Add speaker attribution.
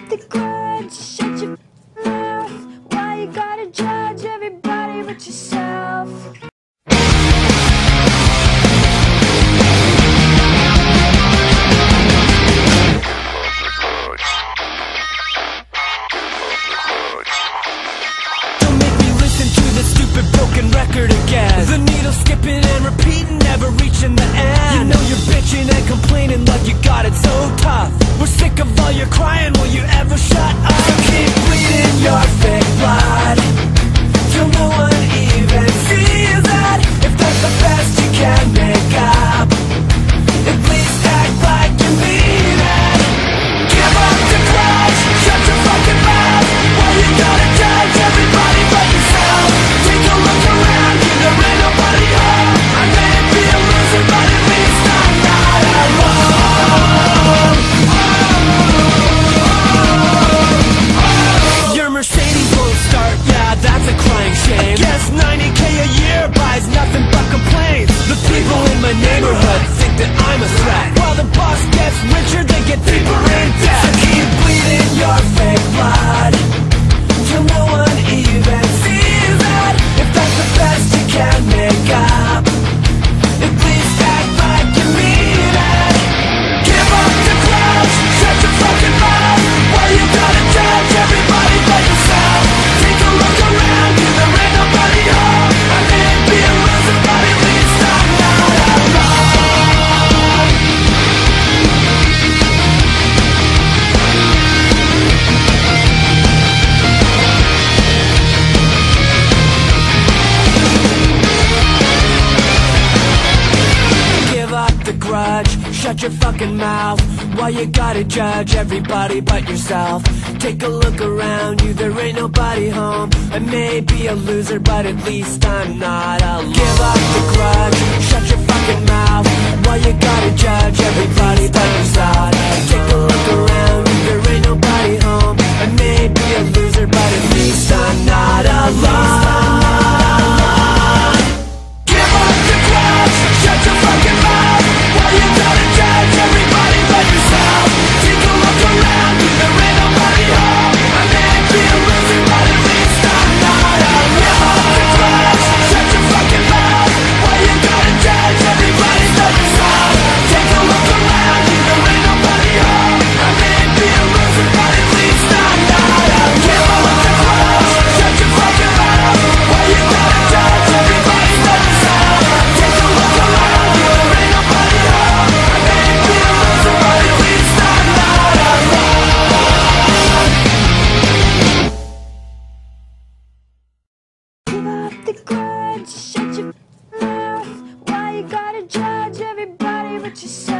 Speaker 1: the grudge, shut your mouth. Why you gotta judge everybody but yourself?
Speaker 2: Don't make me listen to this stupid broken record again. The needle skipping and repeating, never reaching the end. You know you're bitching and complaining like you got it so tough. We're sick of all your crying, will you ever shut up? So keep bleeding your fake blood till no one even sees that. If that's the best you can make up, at least act like you mean it. Give up the grudge, shut your fucking mouth. Why you gotta judge everybody but yourself? Take a look around you, there ain't nobody home. I may be a loser, but at least I'm not alone. Your Mercedes won't start, yeah, that's a crying shame. I guess 90K a year buys nothing but complaints. The people in my neighborhood think that I'm a threat. While the boss gets richer, they get deeper in debt. So keep bleeding your fake blood till no one even sees that. If that's the best you can make up, at least act like you mean it. Give up the grudge, shut your fucking mouth. Why you gotta judge everybody but yourself? Take a look around you, there ain't nobody home. I may be a loser, but at least I'm not alone. Give up the grudge, shut your fucking mouth. Why you gotta judge everybody but yourself? Take a look around you, there ain't nobody home. I may be a loser, but at least I'm not alone. Give up the grudge, shut your fucking mouth. Why you gotta judge everybody but yourself? Take a look around you, there ain't nobody home. I may be a loser, but at least I'm not alone. Give up the grudge, shut your fucking mouth. Why you gotta judge everybody but yourself? Take a look around you, there ain't nobody home. I may be a loser, but at least I'm not alone. Give up the grudge, shut your fucking mouth. Why you gotta judge everybody but yourself? Take a look around you, there ain't nobody home. I may be a loser, but at least I'm not alone. Give up the grudge, shut your fucking mouth. Why you gotta judge everybody but yourself? Take a look around you, there ain't nobody home. I may be a loser, but at least I'm not alone.
Speaker 1: Give up the grudge, shut your mouth. Why you gotta judge everybody but yourself?